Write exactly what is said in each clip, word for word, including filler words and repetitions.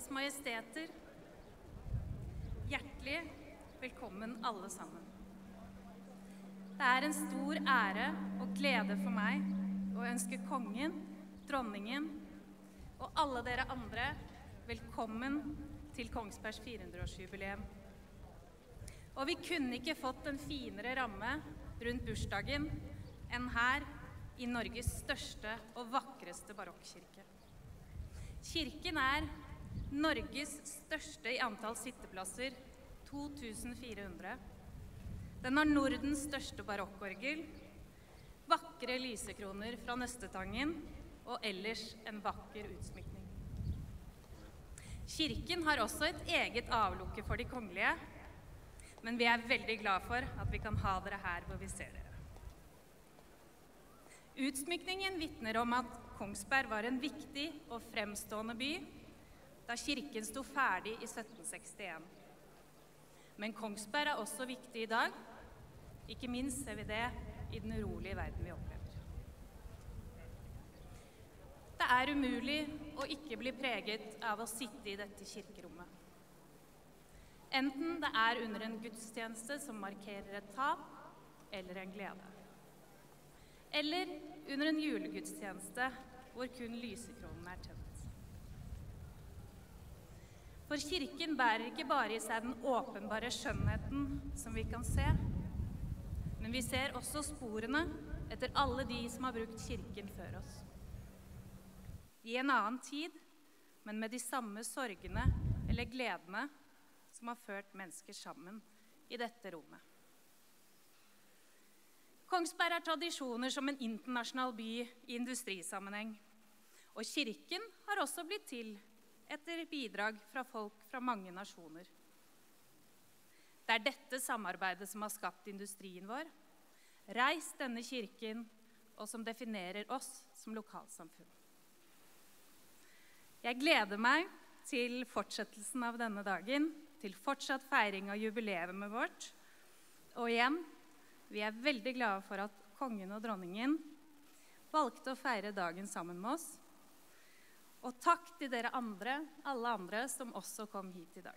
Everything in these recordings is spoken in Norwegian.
Deres Majesteter, hjertelig velkommen alle sammen. Det er en stor ære og glede for meg å ønske kongen, dronningen og alle dere andre velkommen til Kongsbergs fire hundre års jubileum. Og vi kunne ikke fått en finere ramme rundt bursdagen enn her i Norges største og vakreste barokkirke. Kirken er Norges største i antall sitteplasser, to tusen fire hundre. Den har Nordens største barokkorgel, vakre lysekroner fra Nøstetangen og ellers en vakker utsmykning. Kirken har også et eget avlukke for de kongelige, men vi er veldig glad for at vi kan ha dere her hvor vi ser dere. Utsmykningen vitner om at Kongsberg var en viktig og fremstående by da kirken sto ferdig i sytten sekstien. Men Kongsberg er også viktig i dag. Ikke minst ser vi det i den urolige verden vi opplever. Det er umulig å ikke bli preget av å sitte i dette kirkerommet. Enten det er under en gudstjeneste som markerer et tap eller en glede. Eller under en julegudstjeneste hvor kun lysekronen er tent. For kirken bærer ikke bare i seg den åpenbare skjønnheten som vi kan se, men vi ser også sporene etter alle de som har brukt kirken før oss. I en annen tid, men med de samme sorgene eller gledene som har ført mennesker sammen i dette rommet. Kongsberg har tradisjoner som en internasjonal by i industrisammenheng, og kirken har også blitt til etter bidrag fra folk fra mange nasjoner. Det er dette samarbeidet som har skapt industrien vår, reist denne kirken, og som definerer oss som lokalsamfunn. Jeg gleder meg til fortsettelsen av denne dagen, til fortsatt feiring av jubileet vårt. Og igjen, vi er veldig glade for at kongen og dronningen valgte å feire dagen sammen med oss. Og takk til dere andre, alle andre som også kom hit i dag.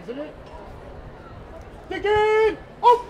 Stikker! Opp!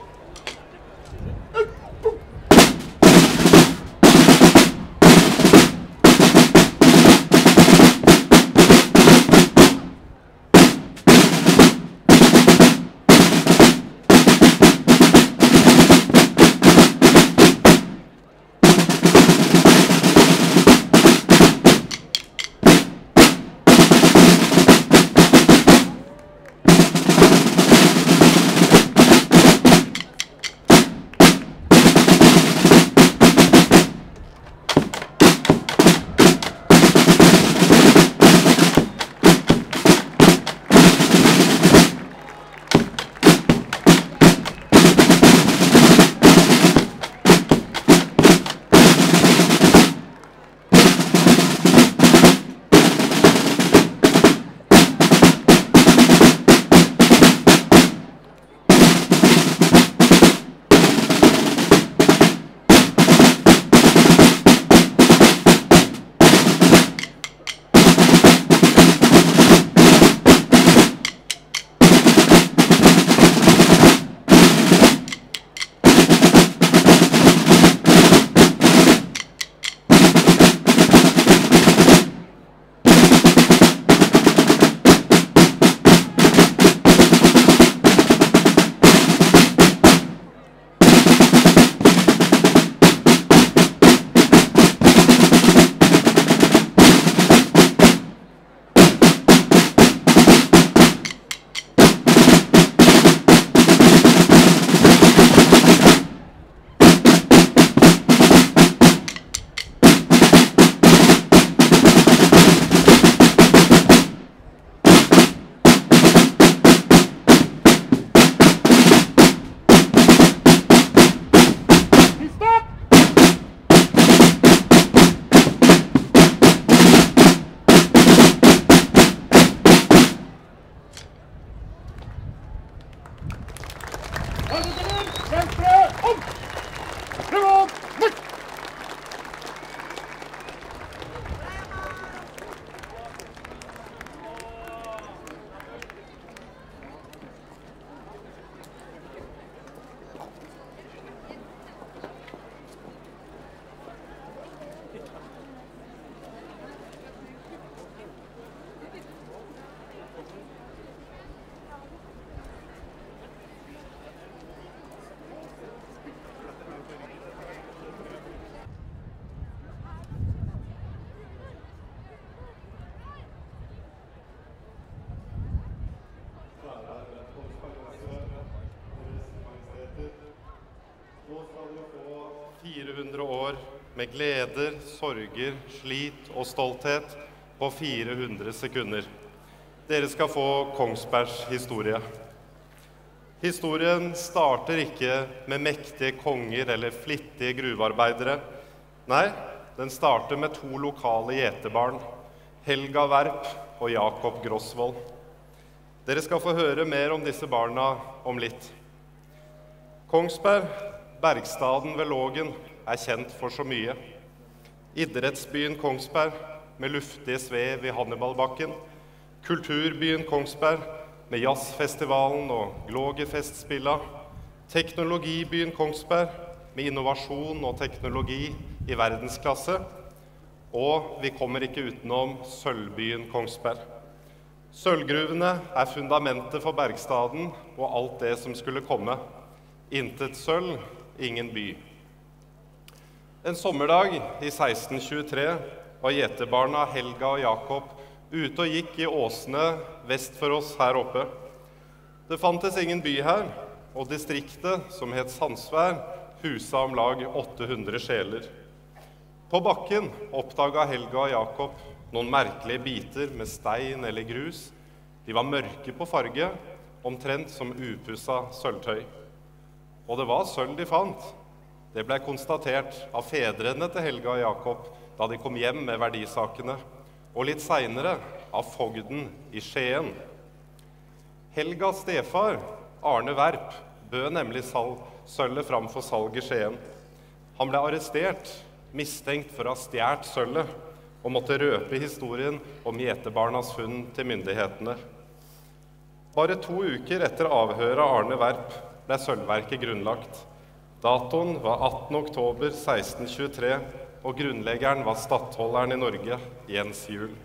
fire hundre år med gleder, sorger, slit og stolthet på fire hundre sekunder. Dere skal få Kongsbergs historie. Historien starter ikke med mektige konger eller flittige gruvearbeidere. Nei, den starter med to lokale gjeterbarn, Helga Verp og Jakob Grosvold. Dere skal få høre mer om disse barna om litt. Kongsberg, bergstaden ved Lågen, er kjent for så mye. Idrettsbyen Kongsberg med luftige svev i Hannibalbakken, kulturbyen Kongsberg med jazzfestivalen og Glågefestspilla, teknologibyen Kongsberg med innovasjon og teknologi i verdensklasse, og vi kommer ikke utenom sølvbyen Kongsberg. Sølvgruvene er fundamentet for bergstaden og alt det som skulle komme. Intet sølv, ingen by. En sommerdag i seksten tjuetre var gjeterbarna Helga og Jakob ute og gikk i åsene vest for oss her oppe. Det fantes ingen by her, og distriktet, som het Sandsvær, huset om lag åtte hundre sjeler. På bakken oppdaget Helga og Jakob noen merkelige biter med stein eller grus. De var mørke på farge, omtrent som upussa sølvtøy. Og det var sølv de fant. Det ble konstatert av fedrene til Helga og Jakob da de kom hjem med verdisakene, og litt senere av fogden i Skien. Helgas stefar, Arne Verp, bød nemlig sølvet fram for salg i Skien. Han ble arrestert, mistenkt for å ha stjålet sølvet, og måtte røpe historien om gjeterbarnas funn til myndighetene. Bare to uker etter avhøret av Arne Werp ble sølvverket grunnlagt. Datoen var attende oktober seksten tjuetre, og grunnleggeren var stattholderen i Norge, Jens Juel.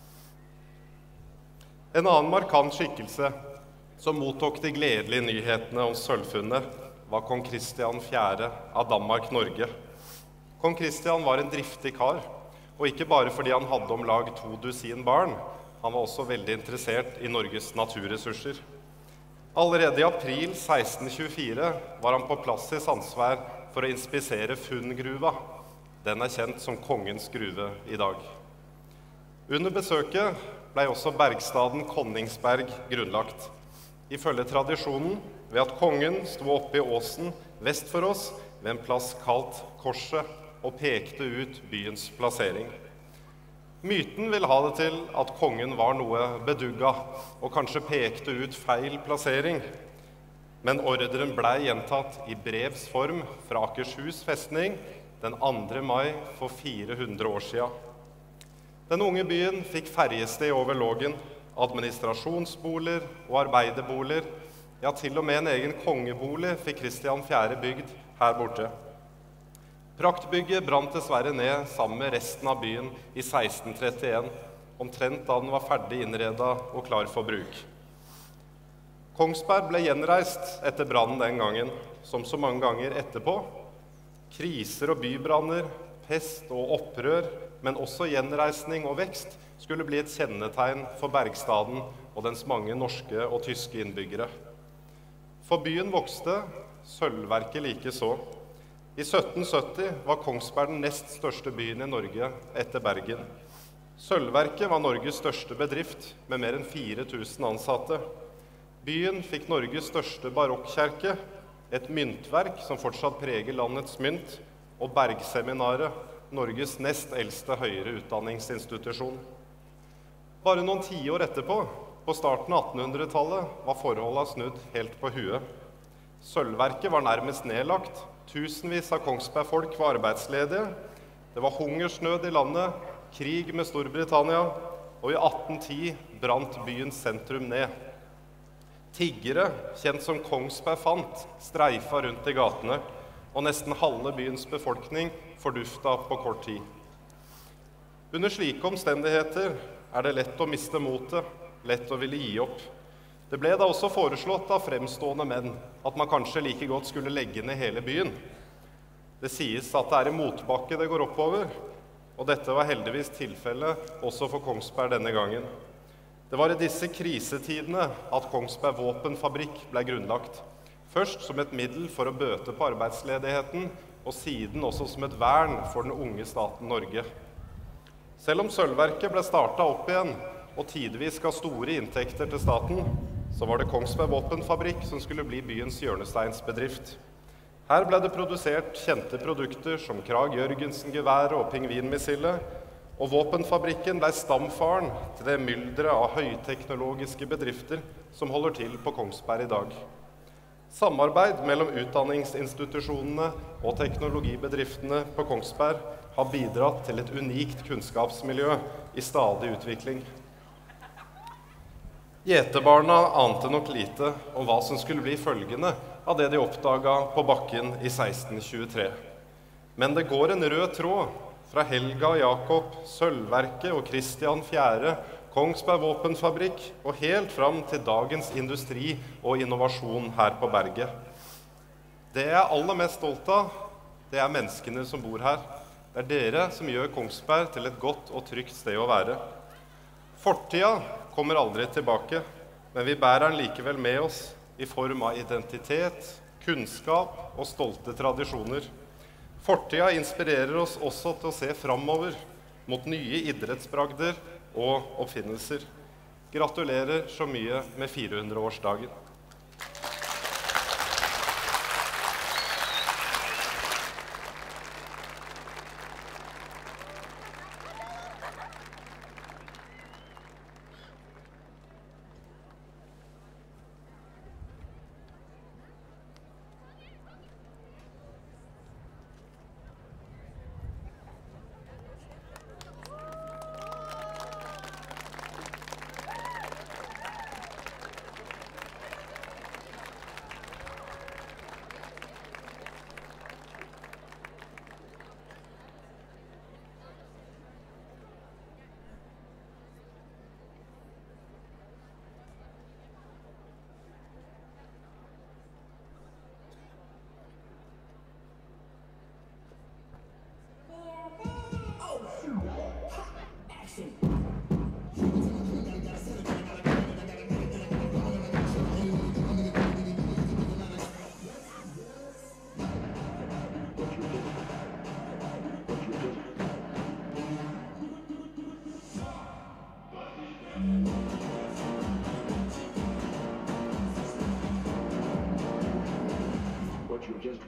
En annen markant skikkelse som mottok de gledelige nyhetene om sølvfunnet, var kong Kristian den fjerde av Danmark-Norge. Kong Kristian var en driftig kar, og ikke bare fordi han hadde om lag to dusin barn, han var også veldig interessert i Norges naturressurser. Allerede i april seksten tjuefire var han på plass i Sandsvær for å inspisere Funngruva. Den er kjent som kongens gruve i dag. Under besøket ble også bergstaden Kongsberg grunnlagt. Ifølge tradisjonen ved at kongen sto oppe i åsen vest for oss ved en plass kalt Korset og pekte ut byens plassering. Myten vil ha det til at kongen var noe bedugga og kanskje pekte ut feil plassering, men ordren ble gjentatt i brevs form fra Akershus festning den andre mai for fire hundre år siden. Den unge byen fikk ferjested over Lågen, administrasjonsboliger og arbeiderboliger, ja til og med en egen kongebolig fikk Kristian den fjerde bygd her borte. Praktbygget brant dessverre ned sammen med resten av byen i seksten trettien, omtrent da den var ferdig innredet og klar for bruk. Kongsberg ble gjenreist etter brannen den gangen, som så mange ganger etterpå. Kriser og bybranner, pest og opprør, men også gjenreisning og vekst skulle bli et kjennetegn for bergstaden og dens mange norske og tyske innbyggere. For byen vokste, sølvverket like så. I sytten sytti var Kongsberg den nest største byen i Norge etter Bergen. Sølvverket var Norges største bedrift med mer enn fire tusen ansatte. Byen fikk Norges største barokkirke, et myntverk som fortsatt preger landets mynt, og Bergseminaret, Norges nest eldste høyere utdanningsinstitusjon. Bare noen tiår etterpå, på starten av attenhundretallet, var forholdene snudd helt på huet. Sølvverket var nærmest nedlagt, tusenvis av Kongsberg-folk var arbeidsledige, det var hungersnød i landet, krig med Storbritannia, og i atten ti brant byens sentrum ned. Tiggere, kjent som Kongsberg fant, streifa rundt i gatene, og nesten halve byens befolkning fordufta på kort tid. Under slike omstendigheter er det lett å miste motet, lett å ville gi opp. Det ble da også foreslått av fremstående menn at man kanskje like godt skulle legge ned hele byen. Det sies at det er i motbakke det går oppover, og dette var heldigvis tilfellet også for Kongsberg denne gangen. Det var i disse krisetidene at Kongsberg våpenfabrikk ble grunnlagt. Først som et middel for å bøte på arbeidsledigheten, og siden også som et vern for den unge staten Norge. Selv om sølvverket ble startet opp igjen, og tidvis ga store inntekter til staten, så var det Kongsberg våpenfabrikk som skulle bli byens hjørnesteinsbedrift. Her ble det produsert kjente produkter som Krag Jørgensen-geværet og pingvinmissillet, og våpenfabrikken ble stamfaren til det myldret av høyteknologiske bedrifter som holder til på Kongsberg i dag. Samarbeid mellom utdanningsinstitusjonene og teknologibedriftene på Kongsberg har bidratt til et unikt kunnskapsmiljø i stadig utvikling. Gjeterbarna ante nok lite om hva som skulle bli følgende av det de oppdaget på bakken i seksten tjuetre. Men det går en rød tråd fra Helga og Jakob, Sølvverket og Kristian den fjerde, Kongsberg våpenfabrikk og helt fram til dagens industri og innovasjon her på berget. Det jeg er aller mest stolt av, det er menneskene som bor her. Det er dere som gjør Kongsberg til et godt og trygt sted å være. Fortida kommer aldri tilbake, men vi bærer den likevel med oss i form av identitet, kunnskap og stolte tradisjoner. Fortida inspirerer oss også til å se framover mot nye idrettsbragder og oppfinnelser. Gratulerer så mye med firehundreårsdagen.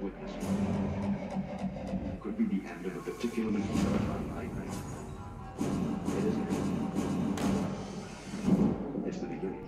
witness. Could be the end of a particularly terrifying nightmare. It isn't. It's the beginning.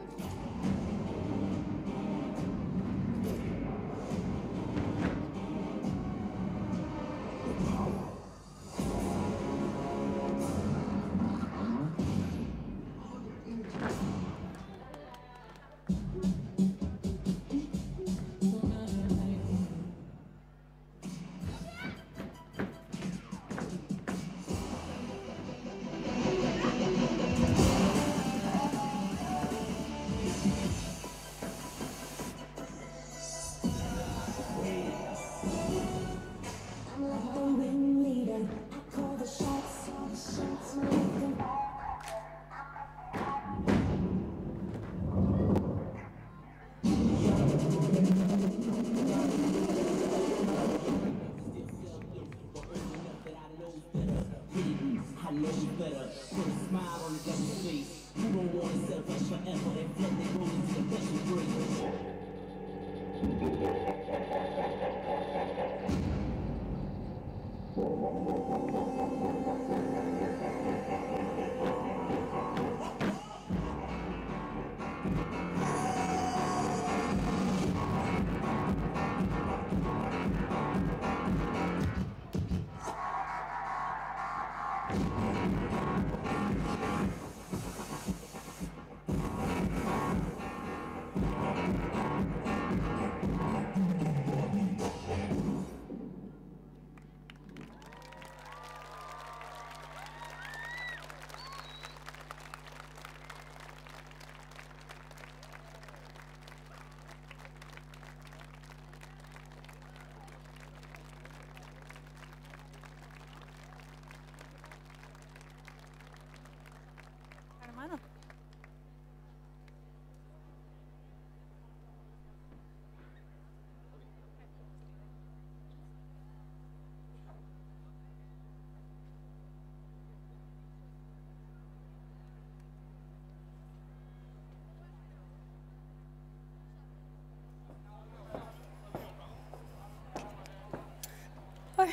Oi.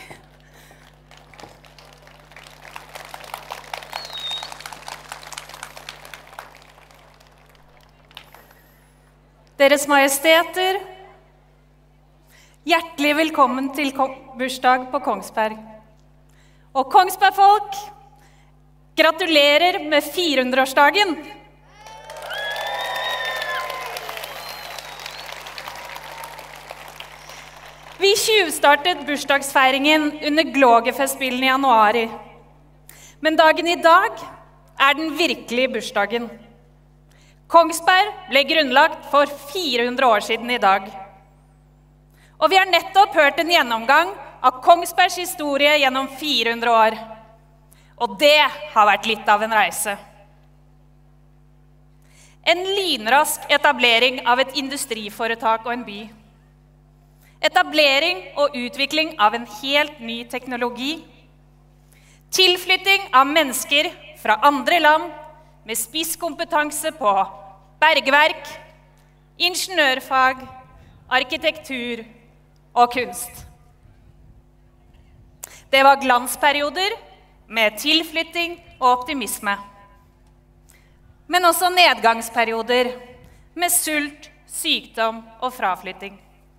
Deres Majesteter, hjertelig velkommen til bursdag på Kongsberg. Og Kongsberg-folk, gratulerer med firehundreårsdagen! Vi tjuvstartet bursdagsfeiringen under Glågefestspillene i januar. Men dagen i dag er den virkelige bursdagen. Kongsberg ble grunnlagt for firehundre år siden i dag. Og vi har nettopp hørt en gjennomgang av Kongsbergs historie gjennom firehundre år. Og det har vært litt av en reise. En lynrask etablering av et industriforetak og en by. Etablering og utvikling av en helt ny teknologi. Tilflytting av mennesker fra andre land med spisskompetanse på bergverk, ingeniørfag, arkitektur og kunst. Det var glansperioder med tilflytting og optimisme. Men også nedgangsperioder med sult, sykdom og fraflytting.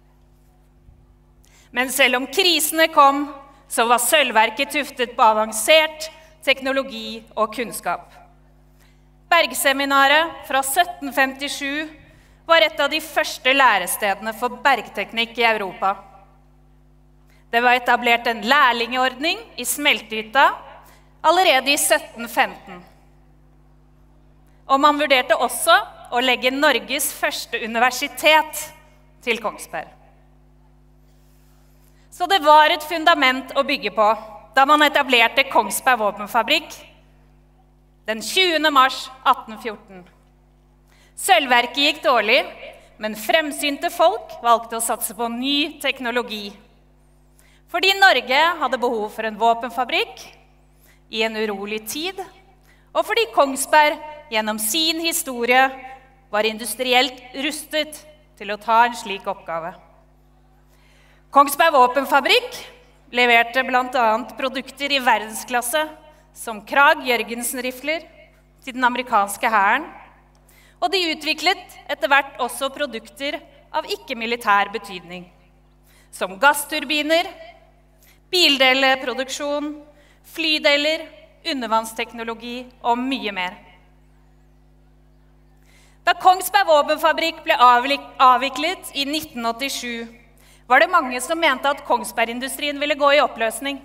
Men selv om krisene kom, så var sølvverket tuftet på avansert teknologi og kunnskap. Bergseminaret fra sytten femtisju var et av de første lærestedene for bergteknikk i Europa. Det var etablert en lærlingeordning i smeltehytta allerede i sytten femten. Og man vurderte også å legge Norges første universitet til Kongsberg. Så det var et fundament å bygge på da man etablerte Kongsberg våpenfabrikk den tjuende mars atten fjorten. Sølvverket gikk dårlig, men fremsynte folk valgte å satse på ny teknologi. Fordi Norge hadde behov for en våpenfabrikk i en urolig tid, og fordi Kongsberg gjennom sin historie var industrielt rustet til å ta en slik oppgave. Kongsberg våpenfabrikk leverte blant annet produkter i verdensklasse som Krag Jørgensen-rifler til den amerikanske hæren, og de utviklet etter hvert også produkter av ikke-militær betydning, som gassturbiner, bildeleproduksjon, flydeler, undervannsteknologi og mye mer. Da Kongsberg våpenfabrikk ble avviklet i nitten åttisju, var det mange som mente at Kongsberg-industrien ville gå i oppløsning.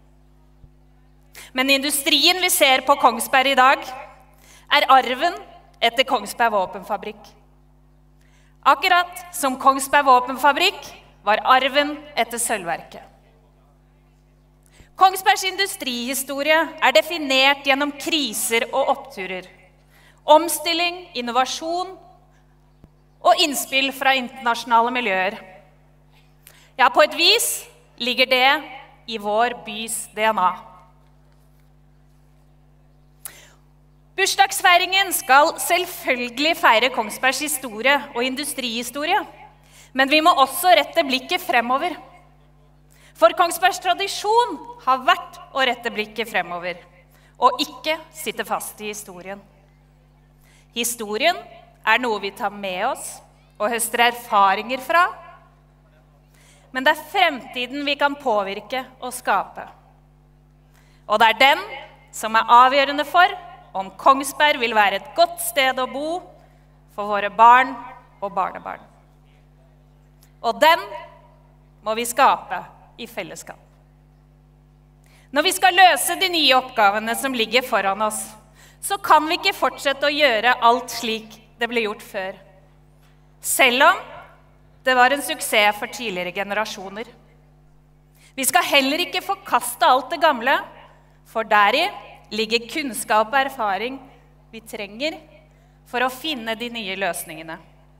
Men industrien vi ser på Kongsberg i dag, er arven etter Kongsberg våpenfabrikk. Akkurat som Kongsberg våpenfabrikk var arven etter sølvverket. Kongsbergs industrihistorie er definert gjennom kriser og oppturer, omstilling, innovasjon og innspill fra internasjonale miljøer. Ja, på et vis ligger det i vår bys D N A. Bursdagsfeiringen skal selvfølgelig feire Kongsbergs historie og industrihistorie, men vi må også rette blikket fremover. For Kongsbergs tradisjon har vært å rette blikket fremover, og ikke sitte fast i historien. Historien er noe vi tar med oss og høster erfaringer fra, men det er fremtiden vi kan påvirke og skape. Og det er den som er avgjørende for om Kongsberg vil være et godt sted å bo for våre barn og barnebarn. Og den må vi skape i fellesskap. Når vi skal løse de nye oppgavene som ligger foran oss, så kan vi ikke fortsette å gjøre alt slik det ble gjort før. Selv om det var en suksess for tidligere generasjoner. Vi skal heller ikke forkaste alt det gamle, for deri ligger kunnskap og erfaring vi trenger for å finne de nye løsningene.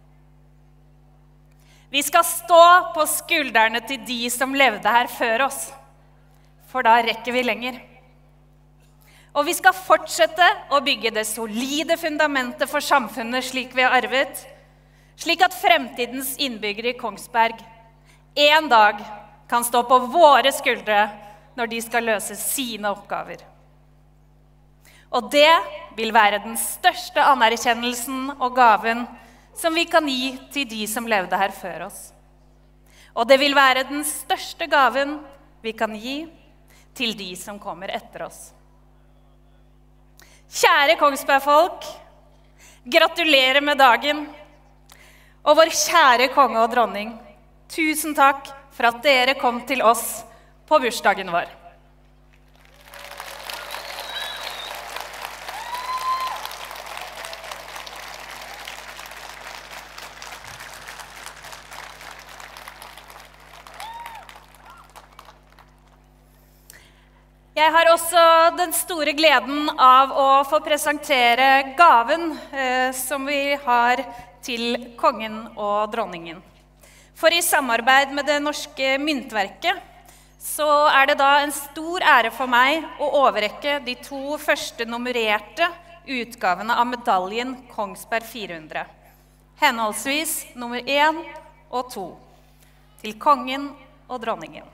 Vi skal stå på skuldrene til de som levde her før oss, for da rekker vi lenger. Og vi skal fortsette å bygge det solide fundamentet for samfunnet slik vi har arvet, slik at fremtidens innbyggere i Kongsberg en dag kan stå på våre skuldre når de skal løse sine oppgaver. Og det vil være den største anerkjennelsen og gaven som vi kan gi til de som levde her før oss. Og det vil være den største gaven vi kan gi til de som kommer etter oss. Kjære Kongsberg-folk, gratulerer med dagen. Og vår kjære konge og dronning, tusen takk for at dere kom til oss på bursdagen vår. Jeg har også den store gleden av å få presentere gaven eh, som vi har til kongen og dronningen. For i samarbeid med det norske myntverket, så er det da en stor ære for meg å overrekke de to første nummererte utgavene av medaljen Kongsberg fire hundre, henholdsvis nummer én og to, til kongen og dronningen.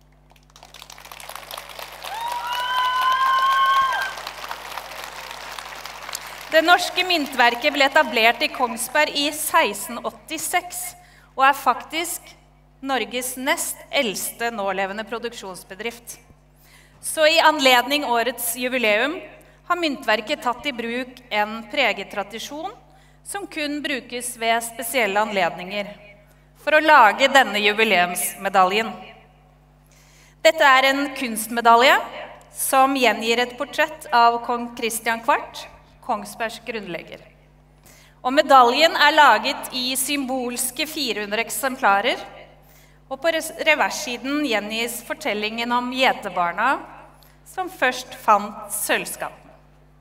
Det norske myntverket ble etablert i Kongsberg i seksten åttiseks, og er faktisk Norges nest eldste nålevende produksjonsbedrift. Så i anledning årets jubileum har myntverket tatt i bruk en preget tradisjon som kun brukes ved spesielle anledninger, for å lage denne jubileumsmedaljen. Dette er en kunstmedalje som gjengir et portrett av kong Kristian Kvart, Kongsbergs grunnlegger. Og medaljen er laget i symbolske fire hundre eksemplarer, og på reverssiden gjengis fortellingen om gjeterbarna som først fant sølvskatten.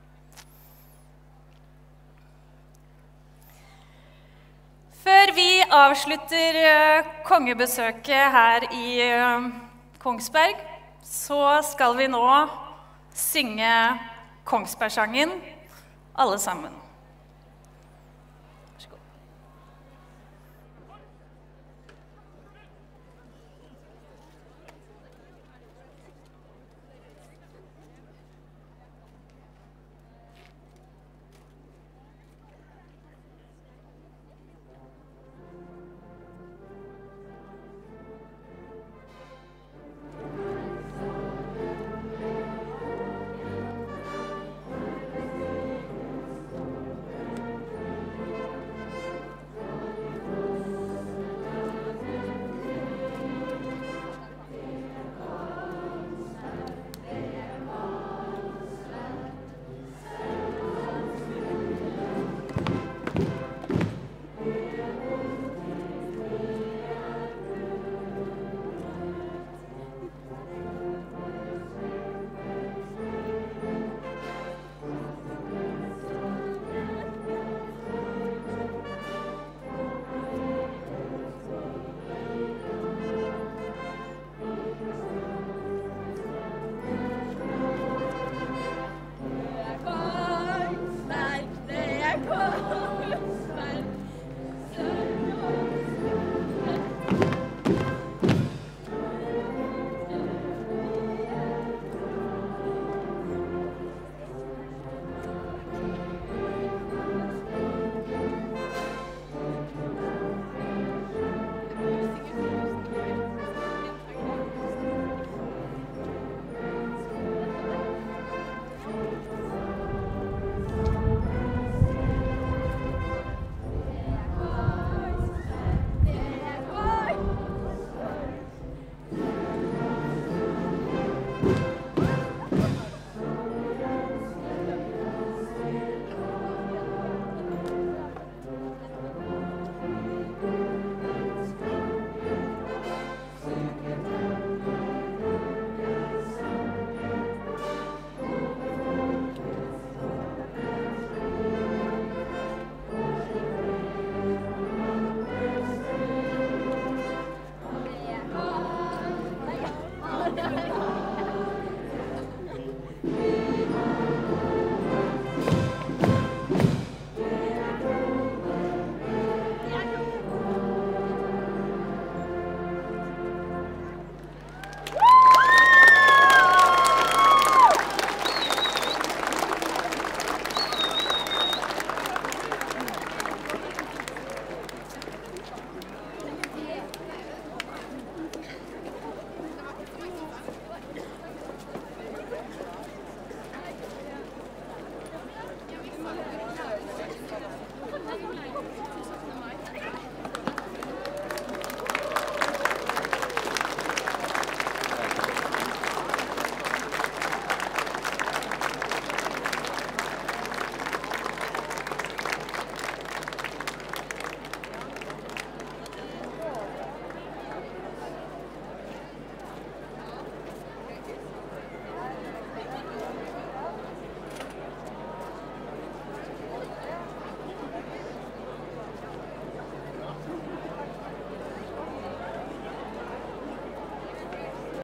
Før vi avslutter kongebesøket her i Kongsberg, så skal vi nå synge Kongsbergsangen alle sammen.